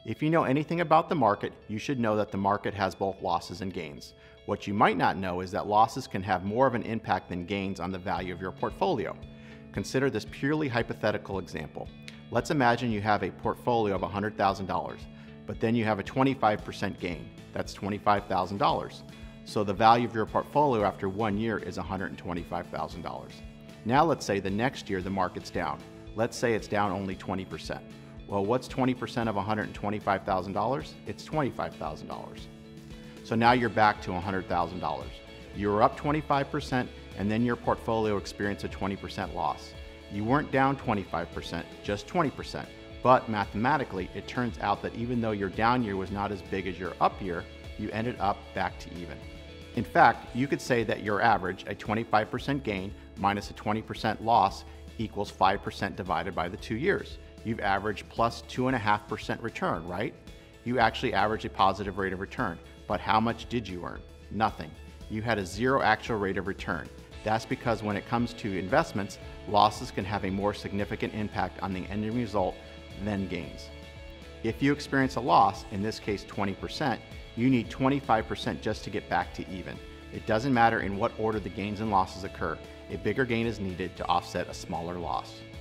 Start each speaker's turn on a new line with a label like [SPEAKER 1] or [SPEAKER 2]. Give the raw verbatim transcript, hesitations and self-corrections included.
[SPEAKER 1] If you know anything about the market, you should know that the market has both losses and gains. What you might not know is that losses can have more of an impact than gains on the value of your portfolio. Consider this purely hypothetical example. Let's imagine you have a portfolio of one hundred thousand dollars, but then you have a twenty-five percent gain. That's twenty-five thousand dollars. So the value of your portfolio after one year is one hundred twenty-five thousand dollars. Now let's say the next year the market's down. Let's say it's down only twenty percent. Well, what's twenty percent of one hundred twenty-five thousand dollars? It's twenty-five thousand dollars. So now you're back to one hundred thousand dollars. You were up twenty-five percent and then your portfolio experienced a twenty percent loss. You weren't down twenty-five percent, just twenty percent. But mathematically, it turns out that even though your down year was not as big as your up year, you ended up back to even. In fact, you could say that your average, a twenty-five percent gain minus a twenty percent loss, equals five percent divided by the two years. You've averaged plus two point five percent return, right? You actually averaged a positive rate of return. But how much did you earn? Nothing. You had a zero actual rate of return. That's because when it comes to investments, losses can have a more significant impact on the ending result than gains. If you experience a loss, in this case twenty percent, you need twenty-five percent just to get back to even. It doesn't matter in what order the gains and losses occur. A bigger gain is needed to offset a smaller loss.